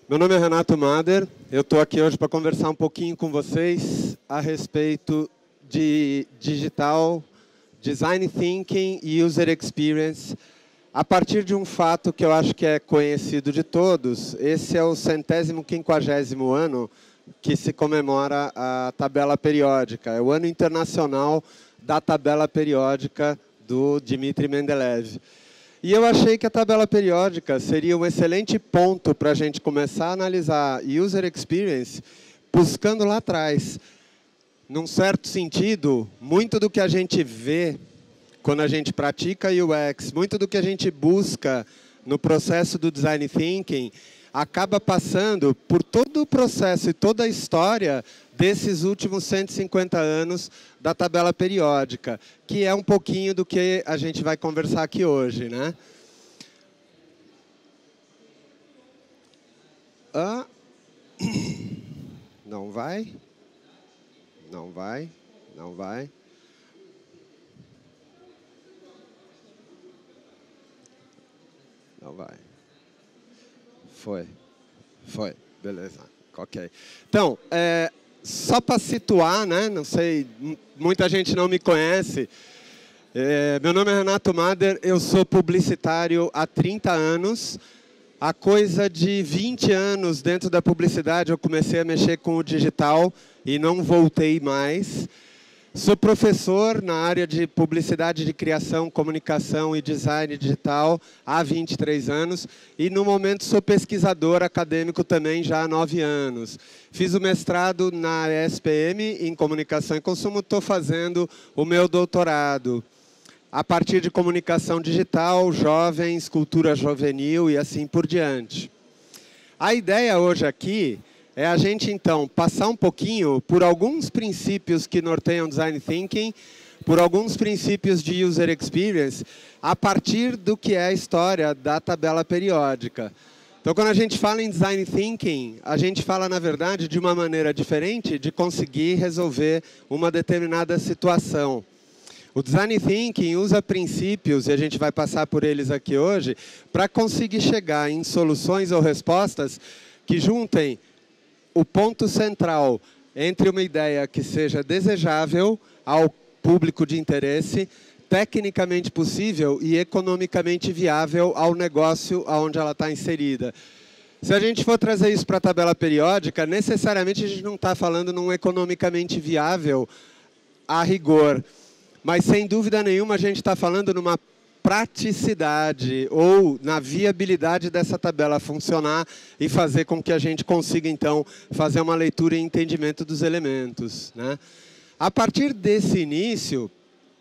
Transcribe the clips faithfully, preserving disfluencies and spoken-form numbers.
Meu nome é Renato Mader, eu estou aqui hoje para conversar um pouquinho com vocês a respeito de digital, design thinking e user experience, a partir de um fato que eu acho que é conhecido de todos. Esse é o centésimo quinquagésimo ano que se comemora a tabela periódica, é o ano internacional da tabela periódica do Dmitry Mendeleev. E eu achei que a tabela periódica seria um excelente ponto para a gente começar a analisar user experience, buscando lá atrás. Num certo sentido, muito do que a gente vê quando a gente pratica U X, muito do que a gente busca no processo do design thinking, acaba passando por todo o processo e toda a história desses últimos cento e cinquenta anos da tabela periódica, que é um pouquinho do que a gente vai conversar aqui hoje, né? Ah, não vai? Não vai? Não vai? Não vai. Foi. Foi. Beleza. Ok. Então, é, só para situar, né? Não sei, muita gente não me conhece. É, meu nome é Renato Mader, eu sou publicitário há trinta anos. Há coisa de vinte anos dentro da publicidade eu comecei a mexer com o digital e não voltei mais. Sou professor na área de publicidade de criação, comunicação e design digital há vinte e três anos e, no momento, sou pesquisador acadêmico também já há nove anos. Fiz o mestrado na E S P M em Comunicação e Consumo, estou fazendo o meu doutorado a partir de comunicação digital, jovens, cultura juvenil e assim por diante. A ideia hoje aqui é a gente, então, passar um pouquinho por alguns princípios que norteiam Design Thinking, por alguns princípios de User Experience, a partir do que é a história da tabela periódica. Então, quando a gente fala em Design Thinking, a gente fala, na verdade, de uma maneira diferente de conseguir resolver uma determinada situação. O Design Thinking usa princípios, e a gente vai passar por eles aqui hoje, para conseguir chegar em soluções ou respostas que juntem o ponto central entre uma ideia que seja desejável ao público de interesse, tecnicamente possível e economicamente viável ao negócio onde ela está inserida. Se a gente for trazer isso para a tabela periódica, necessariamente a gente não está falando num economicamente viável a rigor, mas sem dúvida nenhuma a gente está falando numa praticidade ou na viabilidade dessa tabela funcionar e fazer com que a gente consiga, então, fazer uma leitura e entendimento dos elementos, né? A partir desse início,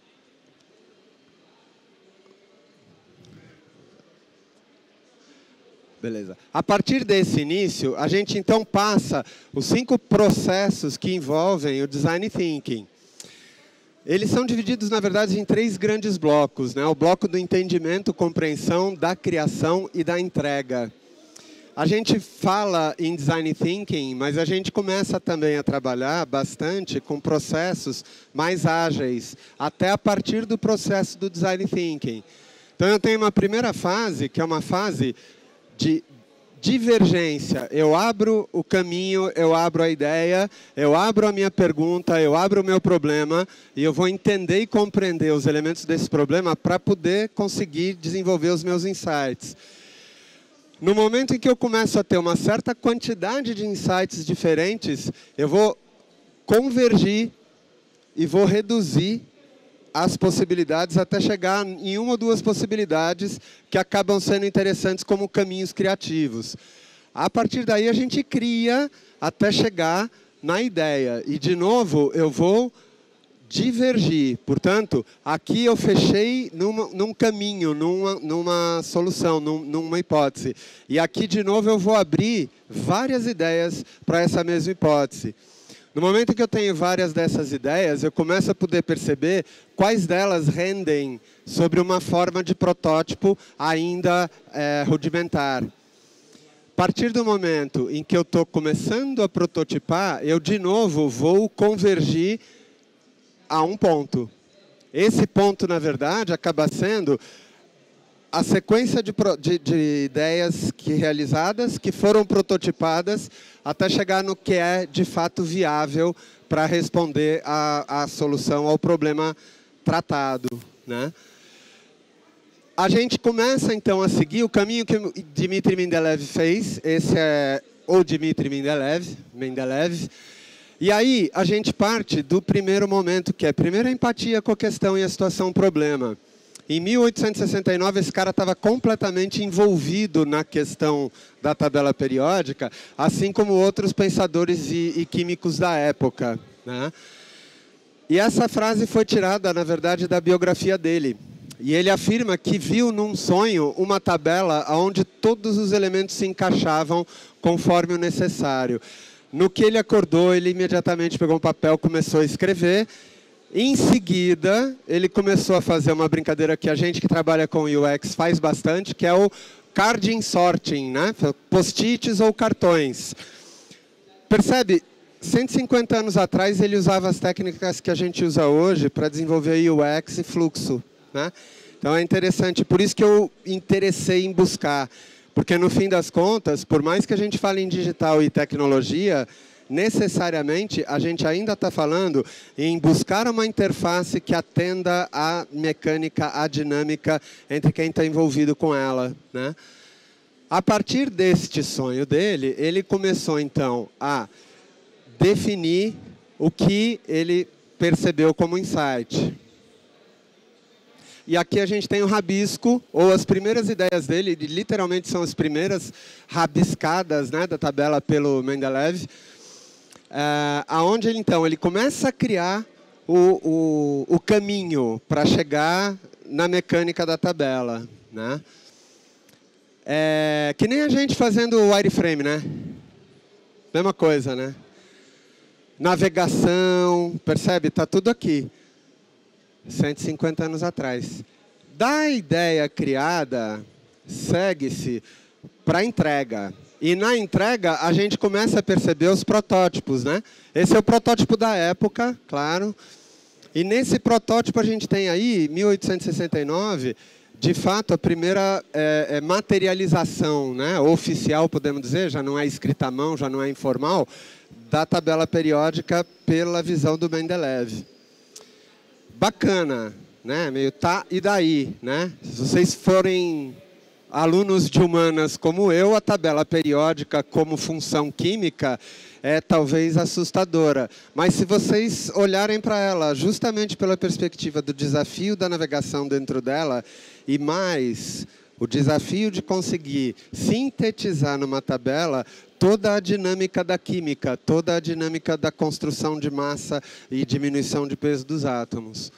beleza. A partir desse início, a gente, então, passa os cinco processos que envolvem o Design Thinking. Eles são divididos, na verdade, em três grandes blocos, né? O bloco do entendimento, compreensão, da criação e da entrega. A gente fala em Design Thinking, mas a gente começa também a trabalhar bastante com processos mais ágeis, até a partir do processo do Design Thinking. Então, eu tenho uma primeira fase, que é uma fase de divergência. Eu abro o caminho, eu abro a ideia, eu abro a minha pergunta, eu abro o meu problema e eu vou entender e compreender os elementos desse problema para poder conseguir desenvolver os meus insights. No momento em que eu começo a ter uma certa quantidade de insights diferentes, eu vou convergir e vou reduzir as possibilidades até chegar em uma ou duas possibilidades que acabam sendo interessantes como caminhos criativos. A partir daí, a gente cria até chegar na ideia. E, de novo, eu vou divergir. Portanto, aqui eu fechei numa, num caminho, numa, numa solução, num, numa hipótese. E aqui, de novo, eu vou abrir várias ideias para essa mesma hipótese. No momento que eu tenho várias dessas ideias, eu começo a poder perceber quais delas rendem sobre uma forma de protótipo ainda é, rudimentar. A partir do momento em que eu estou começando a prototipar, eu, de novo, vou convergir a um ponto. Esse ponto, na verdade, acaba sendo a sequência de, de, de ideias que realizadas, que foram prototipadas, até chegar no que é, de fato, viável para responder a, a solução ao problema tratado, né? A gente começa, então, a seguir o caminho que o Dmitry Mendeleev fez. Esse é o Dmitry Mendeleev, Mendeleev. E aí, a gente parte do primeiro momento, que é, primeiro, a empatia com a questão e a situação problema. Em mil oitocentos e sessenta e nove, esse cara estava completamente envolvido na questão da tabela periódica, assim como outros pensadores e, e químicos da época, né? E essa frase foi tirada, na verdade, da biografia dele. E ele afirma que viu num sonho uma tabela onde todos os elementos se encaixavam conforme o necessário. No que ele acordou, ele imediatamente pegou um papel, começou a escrever. Em seguida, ele começou a fazer uma brincadeira que a gente que trabalha com U X faz bastante, que é o carding sorting, né? Post-its ou cartões. Percebe? cento e cinquenta anos atrás, ele usava as técnicas que a gente usa hoje para desenvolver U X e fluxo, né? Então é interessante, por isso que eu interessei em buscar, porque no fim das contas, por mais que a gente fale em digital e tecnologia, necessariamente a gente ainda está falando em buscar uma interface que atenda à mecânica, à dinâmica entre quem está envolvido com ela, né? A partir deste sonho dele, ele começou então a definir o que ele percebeu como insight. E aqui a gente tem o rabisco, ou as primeiras ideias dele, literalmente são as primeiras rabiscadas, né, da tabela pelo Mendeleev, é, aonde ele, então, ele começa a criar o, o, o caminho para chegar na mecânica da tabela, né? É, que nem a gente fazendo o wireframe, né? Mesma coisa, né? Navegação, percebe? Está tudo aqui. cento e cinquenta anos atrás. Da ideia criada, segue-se para a entrega. E na entrega, a gente começa a perceber os protótipos, né? Esse é o protótipo da época, claro. E nesse protótipo a gente tem aí, mil oitocentos e sessenta e nove, de fato, a primeira é, é materialização, né? Oficial, podemos dizer, já não é escrita à mão, já não é informal, da tabela periódica pela visão do Mendeleev. Bacana, né? Meio tá e daí, né? Se vocês forem alunos de humanas como eu, a tabela periódica como função química é talvez assustadora. Mas se vocês olharem para ela justamente pela perspectiva do desafio da navegação dentro dela e mais o desafio de conseguir sintetizar numa tabela toda a dinâmica da química, toda a dinâmica da construção de massa e diminuição de peso dos átomos.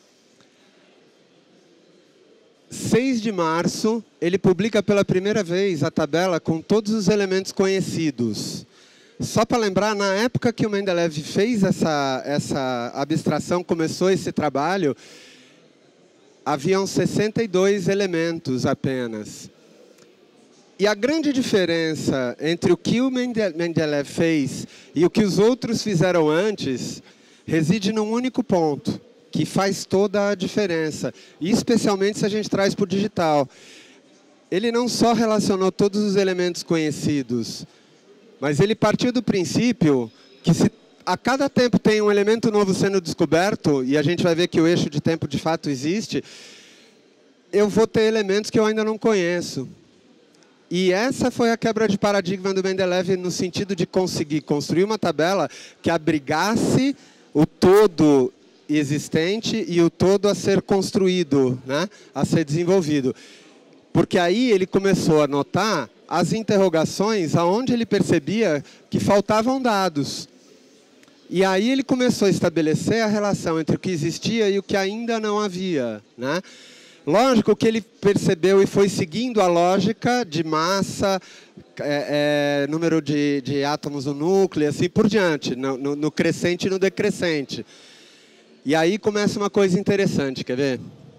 seis de março, ele publica pela primeira vez a tabela com todos os elementos conhecidos. Só para lembrar, na época que o Mendeleev fez essa, essa abstração, começou esse trabalho, haviam sessenta e dois elementos apenas. E a grande diferença entre o que o Mendeleev fez e o que os outros fizeram antes reside num único ponto, que faz toda a diferença, e especialmente se a gente traz para o digital. Ele não só relacionou todos os elementos conhecidos, mas ele partiu do princípio que se a cada tempo tem um elemento novo sendo descoberto, e a gente vai ver que o eixo de tempo de fato existe, eu vou ter elementos que eu ainda não conheço. E essa foi a quebra de paradigma do Mendeleev no sentido de conseguir construir uma tabela que abrigasse o todo existente e o todo a ser construído, né? A ser desenvolvido. Porque aí ele começou a notar as interrogações aonde ele percebia que faltavam dados. E aí ele começou a estabelecer a relação entre o que existia e o que ainda não havia, né? Lógico que ele percebeu e foi seguindo a lógica de massa, é, é, número de, de átomos no núcleo, assim por diante, no, no, no crescente e no decrescente. E aí começa uma coisa interessante, quer ver?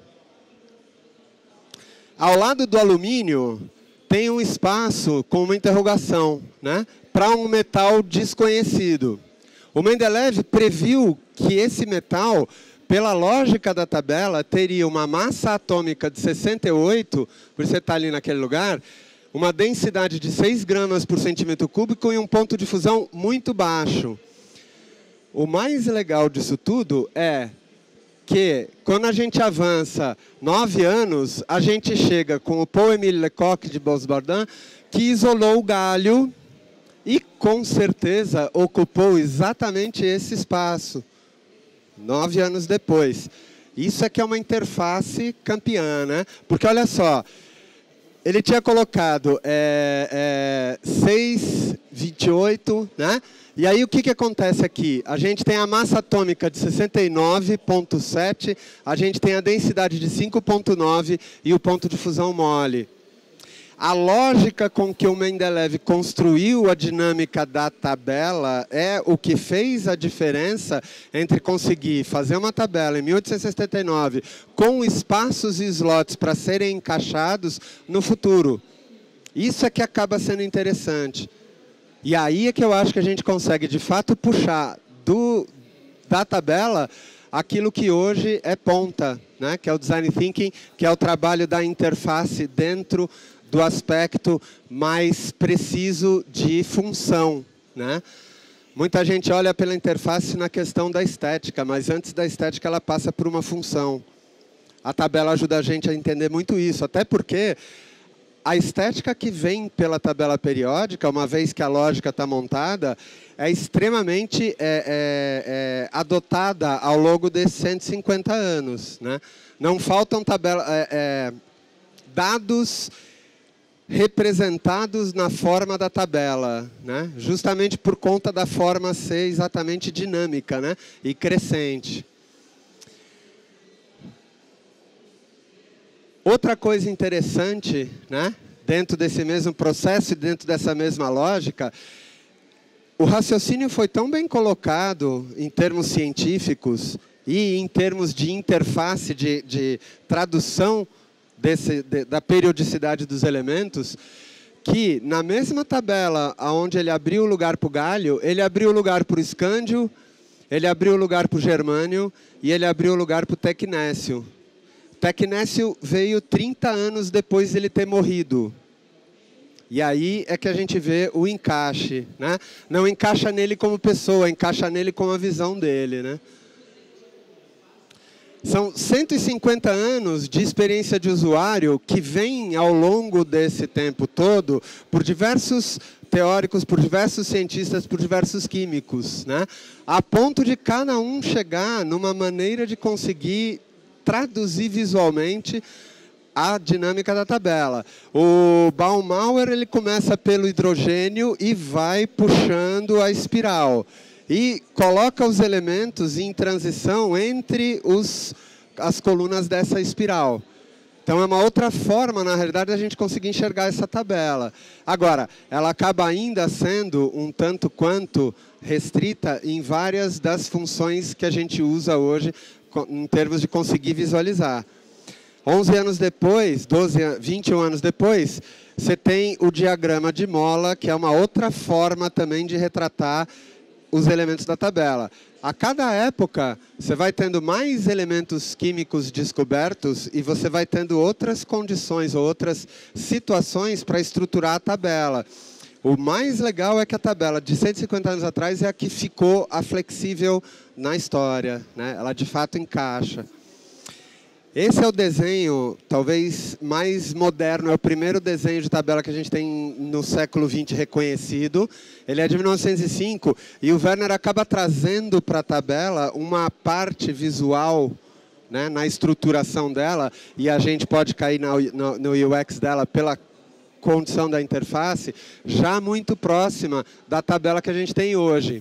Ao lado do alumínio, tem um espaço com uma interrogação, né? Para um metal desconhecido. O Mendeleev previu que esse metal pela lógica da tabela, teria uma massa atômica de sessenta e oito, por você estar ali naquele lugar, uma densidade de seis gramas por centímetro cúbico e um ponto de fusão muito baixo. O mais legal disso tudo é que, quando a gente avança nove anos, a gente chega com o Paul-Émile Lecoq de Bose-Bardin, que isolou o galho e, com certeza, ocupou exatamente esse espaço, nove anos depois. Isso é que é uma interface campeã, né? Porque, olha só, ele tinha colocado é, é, seis, vinte e oito, né? E aí o que, que acontece aqui? A gente tem a massa atômica de sessenta e nove vírgula sete, a gente tem a densidade de cinco vírgula nove e o ponto de fusão mole. A lógica com que o Mendeleev construiu a dinâmica da tabela é o que fez a diferença entre conseguir fazer uma tabela em mil oitocentos e setenta e nove com espaços e slots para serem encaixados no futuro. Isso é que acaba sendo interessante. E aí é que eu acho que a gente consegue, de fato, puxar do, da tabela aquilo que hoje é ponta, né? Que é o Design Thinking, que é o trabalho da interface dentro do aspecto mais preciso de função, né? Muita gente olha pela interface na questão da estética, mas antes da estética ela passa por uma função. A tabela ajuda a gente a entender muito isso, até porque a estética que vem pela tabela periódica, uma vez que a lógica está montada, é extremamente é, é, é, adotada ao longo desses cento e cinquenta anos, né? Não faltam tabela, é, é, dados representados na forma da tabela, né? Justamente por conta da forma ser exatamente dinâmica, né? E crescente. Outra coisa interessante, né, dentro desse mesmo processo e dentro dessa mesma lógica, o raciocínio foi tão bem colocado em termos científicos e em termos de interface, de, de tradução desse, de, da periodicidade dos elementos, que na mesma tabela onde ele abriu o lugar para o galho, ele abriu o lugar para o escândio, ele abriu o lugar para o germânio e ele abriu o lugar para o tecnécio. Tecnécio veio trinta anos depois de ele ter morrido. E aí é que a gente vê o encaixe, né? Não encaixa nele como pessoa, encaixa nele como a visão dele, né? São cento e cinquenta anos de experiência de usuário que vem ao longo desse tempo todo por diversos teóricos, por diversos cientistas, por diversos químicos, né? A ponto de cada um chegar numa maneira de conseguir traduzir visualmente a dinâmica da tabela. O Baumauer ele começa pelo hidrogênio e vai puxando a espiral. E coloca os elementos em transição entre os, as colunas dessa espiral. Então, é uma outra forma, na realidade, a gente conseguir enxergar essa tabela. Agora, ela acaba ainda sendo um tanto quanto restrita em várias das funções que a gente usa hoje em termos de conseguir visualizar. onze anos depois, doze, vinte e um anos depois, você tem o diagrama de mola, que é uma outra forma também de retratar os elementos da tabela. A cada época, você vai tendo mais elementos químicos descobertos e você vai tendo outras condições, ou outras situações para estruturar a tabela. O mais legal é que a tabela de cento e cinquenta anos atrás é a que ficou a flexível na história, né? Ela de fato encaixa. Esse é o desenho, talvez, mais moderno, é o primeiro desenho de tabela que a gente tem no século vinte reconhecido. Ele é de mil novecentos e cinco e o Werner acaba trazendo para a tabela uma parte visual, né, na estruturação dela, e a gente pode cair na, no, no U X dela pela condição da interface, já muito próxima da tabela que a gente tem hoje.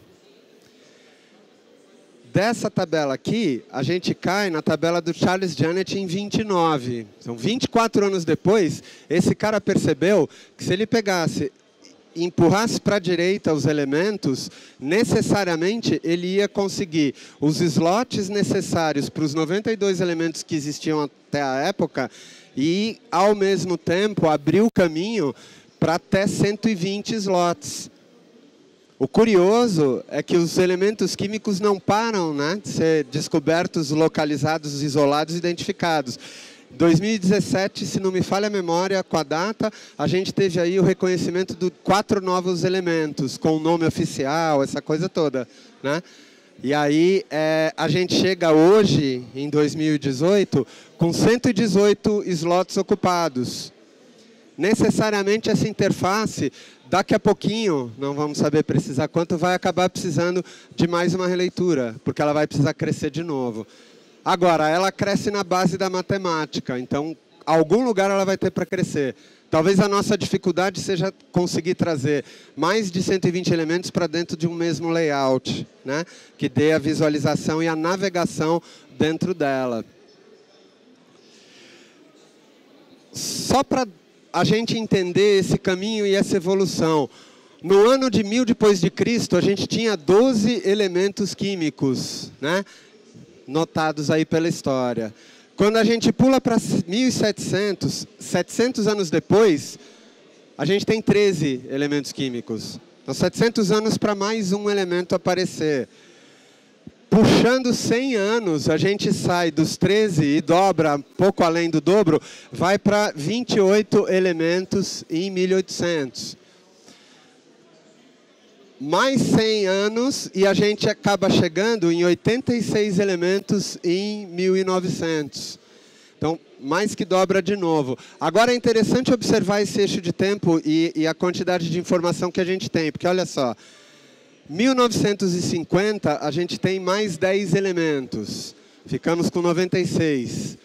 Dessa tabela aqui, a gente cai na tabela do Charles Janet em vinte e nove. São vinte e quatro anos depois, esse cara percebeu que se ele pegasse e empurrasse para a direita os elementos, necessariamente ele ia conseguir os slots necessários para os noventa e dois elementos que existiam até a época e, ao mesmo tempo, abrir o caminho para até cento e vinte slots. O curioso é que os elementos químicos não param, né, de ser descobertos, localizados, isolados, identificados. Em dois mil e dezessete, se não me falha a memória, com a data, a gente teve aí o reconhecimento de quatro novos elementos, com o nome oficial, essa coisa toda, né? E aí é, a gente chega hoje, em dois mil e dezoito, com cento e dezoito slots ocupados. Necessariamente essa interface, daqui a pouquinho, não vamos saber precisar quanto, vai acabar precisando de mais uma releitura, porque ela vai precisar crescer de novo. Agora, ela cresce na base da matemática, então, algum lugar ela vai ter para crescer. Talvez a nossa dificuldade seja conseguir trazer mais de cento e vinte elementos para dentro de um mesmo layout, né? Que dê a visualização e a navegação dentro dela. Só para a gente entender esse caminho e essa evolução. No ano de mil depois de Cristo, a gente tinha doze elementos químicos, né? Notados aí pela história. Quando a gente pula para mil e setecentos, setecentos anos depois, a gente tem treze elementos químicos. Então, setecentos anos para mais um elemento aparecer. Puxando cem anos, a gente sai dos treze e dobra, pouco além do dobro, vai para vinte e oito elementos em mil e oitocentos. Mais cem anos e a gente acaba chegando em oitenta e seis elementos em mil e novecentos. Então, mais que dobra de novo. Agora é interessante observar esse eixo de tempo e, e a quantidade de informação que a gente tem, porque olha só, mil novecentos e cinquenta a gente tem mais dez elementos, ficamos com noventa e seis.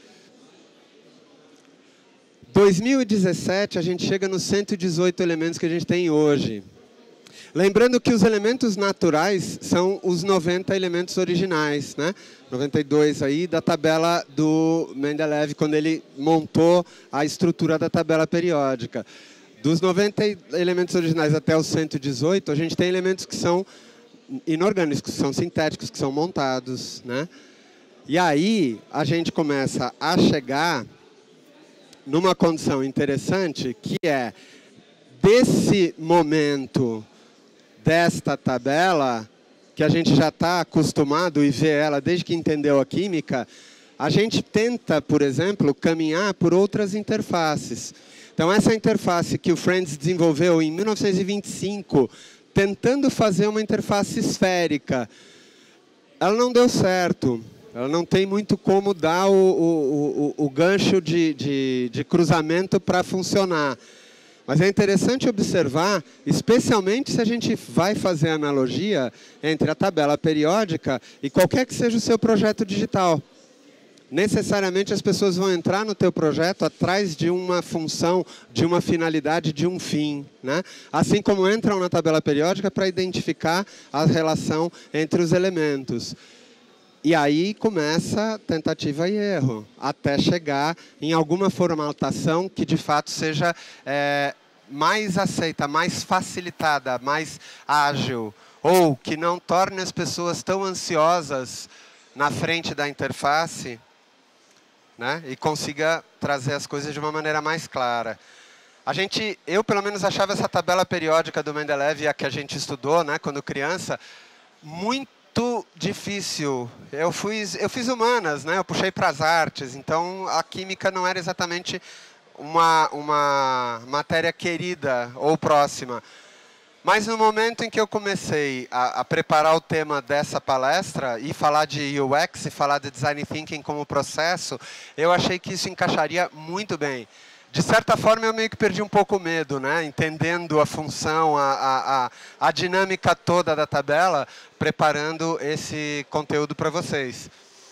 dois mil e dezessete a gente chega nos cento e dezoito elementos que a gente tem hoje. Lembrando que os elementos naturais são os noventa elementos originais, né? noventa e dois aí da tabela do Mendeleev, quando ele montou a estrutura da tabela periódica. Dos noventa elementos originais até os cento e dezoito, a gente tem elementos que são inorgânicos, que são sintéticos, que são montados, né? E aí a gente começa a chegar numa condição interessante, que é desse momento desta tabela, que a gente já está acostumado e vê ela desde que entendeu a química, a gente tenta, por exemplo, caminhar por outras interfaces. Então, essa interface que o Friends desenvolveu em mil novecentos e vinte e cinco, tentando fazer uma interface esférica, ela não deu certo. Ela não tem muito como dar o, o, o, o gancho de, de, de cruzamento para funcionar. Mas é interessante observar, especialmente se a gente vai fazer analogia entre a tabela periódica e qualquer que seja o seu projeto digital. Necessariamente as pessoas vão entrar no teu projeto atrás de uma função, de uma finalidade, de um fim, né? Assim como entram na tabela periódica para identificar a relação entre os elementos. E aí começa tentativa e erro, até chegar em alguma formatação que de fato seja é, mais aceita, mais facilitada, mais ágil, ou que não torne as pessoas tão ansiosas na frente da interface, né, e consiga trazer as coisas de uma maneira mais clara. A gente, eu pelo menos achava essa tabela periódica do Mendeleev, a que a gente estudou, né, quando criança, muito difícil. Eu fiz, eu fiz humanas, né? Eu puxei para as artes, então a química não era exatamente uma, uma matéria querida ou próxima. Mas no momento em que eu comecei a, a preparar o tema dessa palestra e falar de U X e falar de Design Thinking como processo, eu achei que isso encaixaria muito bem. De certa forma, eu meio que perdi um pouco o medo, né? Entendendo a função, a, a, a, a dinâmica toda da tabela, preparando esse conteúdo para vocês.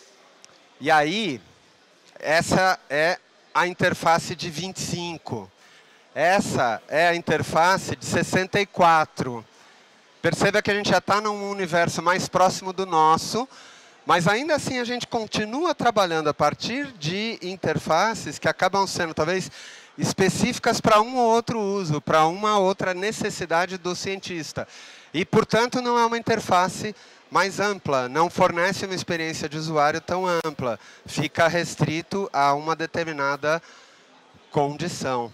E aí, essa é a interface de vinte e cinco. Essa é a interface de sessenta e quatro. Perceba que a gente já está num universo mais próximo do nosso, mas ainda assim a gente continua trabalhando a partir de interfaces que acabam sendo talvez específicas para um ou outro uso, para uma outra necessidade do cientista. E, portanto, não é uma interface mais ampla, não fornece uma experiência de usuário tão ampla, fica restrito a uma determinada condição.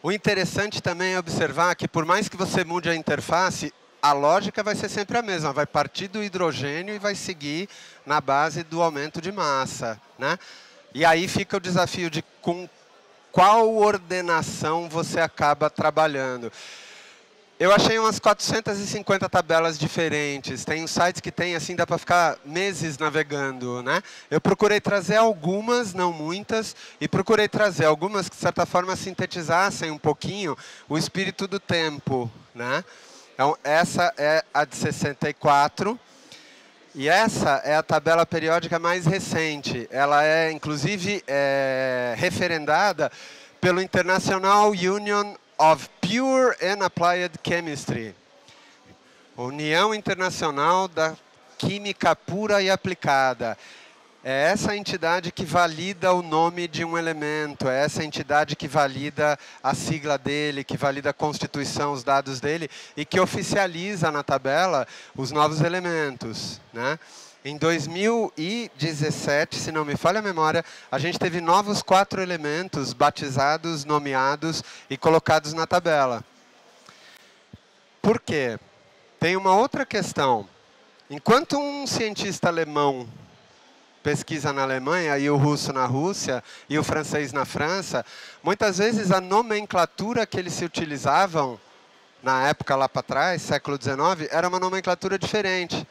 O interessante também é observar que, por mais que você mude a interface, a lógica vai ser sempre a mesma. Vai partir do hidrogênio e vai seguir na base do aumento de massa, né? E aí fica o desafio de com qual ordenação você acaba trabalhando. Eu achei umas quatrocentas e cinquenta tabelas diferentes. Tem uns sites que tem, assim, dá para ficar meses navegando, né? Eu procurei trazer algumas, não muitas, e procurei trazer algumas que, de certa forma, sintetizassem um pouquinho o espírito do tempo, né? Então, essa é a de sessenta e quatro. E essa é a tabela periódica mais recente. Ela é, inclusive, é, referendada pelo International Union of Pure and Applied Chemistry, União Internacional da Química Pura e Aplicada. É essa entidade que valida o nome de um elemento, é essa entidade que valida a sigla dele, que valida a constituição, os dados dele, e que oficializa na tabela os novos elementos, né? Em dois mil e dezessete, se não me falha a memória, a gente teve novos quatro elementos batizados, nomeados e colocados na tabela. Por quê? Tem uma outra questão. Enquanto um cientista alemão pesquisa na Alemanha, e o russo na Rússia, e o francês na França, muitas vezes a nomenclatura que eles se utilizavam, na época lá para trás, século dezenove, era uma nomenclatura diferente.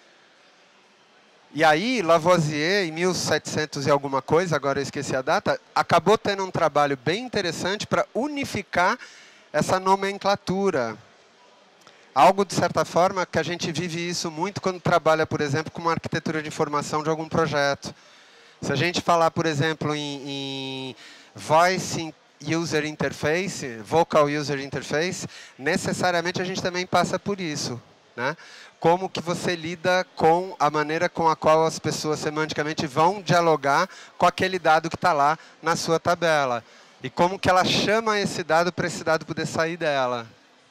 E aí, Lavoisier, em mil e setecentos e alguma coisa, agora eu esqueci a data, acabou tendo um trabalho bem interessante para unificar essa nomenclatura. Algo, de certa forma, que a gente vive isso muito quando trabalha, por exemplo, com uma arquitetura de informação de algum projeto. Se a gente falar, por exemplo, em, em Voice User Interface, Vocal User Interface, necessariamente a gente também passa por isso, né? Como que você lida com a maneira com a qual as pessoas semanticamente vão dialogar com aquele dado que está lá na sua tabela. E como que ela chama esse dado para esse dado poder sair dela.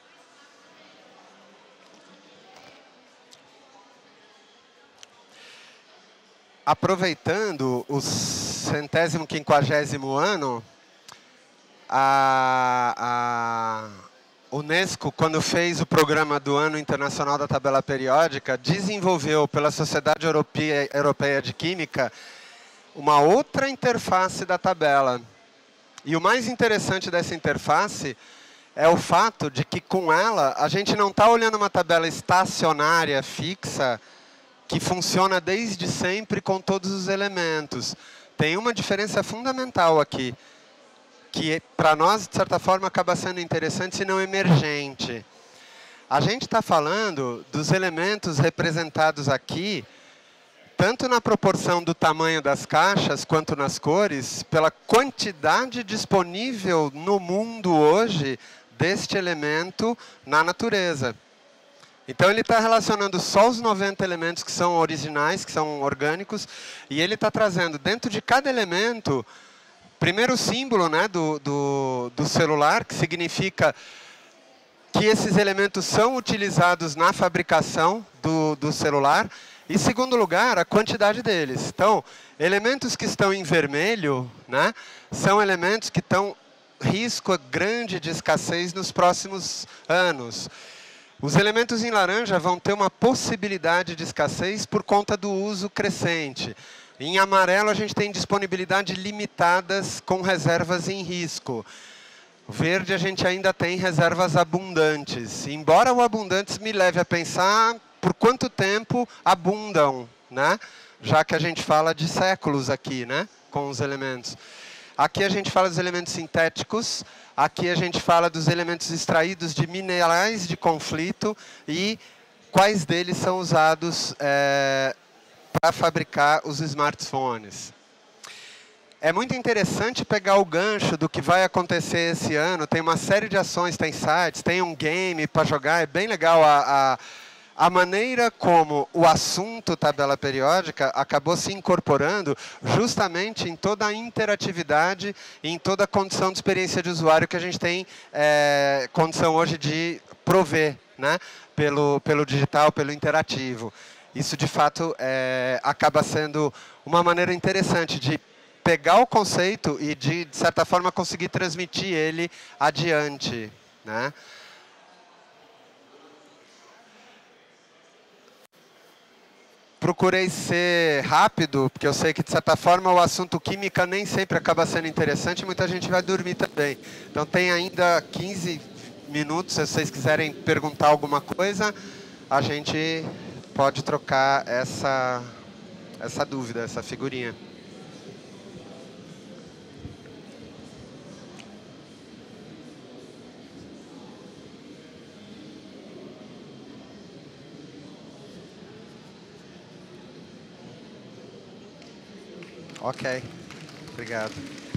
Aproveitando o centésimo quinquagésimo ano, a, a Unesco, quando fez o programa do Ano Internacional da Tabela Periódica, desenvolveu pela Sociedade Europeia, Europeia de Química uma outra interface da tabela. E o mais interessante dessa interface é o fato de que, com ela, a gente não está olhando uma tabela estacionária, fixa, que funciona desde sempre com todos os elementos. Tem uma diferença fundamental aqui, que para nós, de certa forma, acaba sendo interessante, se não emergente. A gente está falando dos elementos representados aqui, tanto na proporção do tamanho das caixas, quanto nas cores, pela quantidade disponível no mundo hoje deste elemento na natureza. Então, ele está relacionando só os noventa elementos que são originais, que são orgânicos, e ele está trazendo dentro de cada elemento, primeiro o símbolo, né, do, do, do celular, que significa que esses elementos são utilizados na fabricação do, do celular, e, segundo lugar, a quantidade deles. Então, elementos que estão em vermelho, né, são elementos que estão risco grande de escassez nos próximos anos. Os elementos em laranja vão ter uma possibilidade de escassez por conta do uso crescente. Em amarelo, a gente tem disponibilidade limitadas com reservas em risco. Verde, a gente ainda tem reservas abundantes. Embora o abundantes me leve a pensar por quanto tempo abundam, né? Já que a gente fala de séculos aqui, né? Com os elementos. Aqui a gente fala dos elementos sintéticos, aqui a gente fala dos elementos extraídos de minerais de conflito e quais deles são usados é, para fabricar os smartphones. É muito interessante pegar o gancho do que vai acontecer esse ano. Tem uma série de ações, tem sites, tem um game para jogar. É bem legal a, a, a maneira como o assunto tabela periódica acabou se incorporando justamente em toda a interatividade e em toda a condição de experiência de usuário que a gente tem é, condição hoje de prover, né? Pelo, pelo digital, pelo interativo. Isso, de fato, é, acaba sendo uma maneira interessante de pegar o conceito e, de, de certa forma, conseguir transmitir ele adiante, né? Procurei ser rápido, porque eu sei que, de certa forma, o assunto química nem sempre acaba sendo interessante e muita gente vai dormir também. Então, tem ainda quinze minutos, se vocês quiserem perguntar alguma coisa, a gente pode trocar essa, essa dúvida, essa figurinha. Ok, obrigado.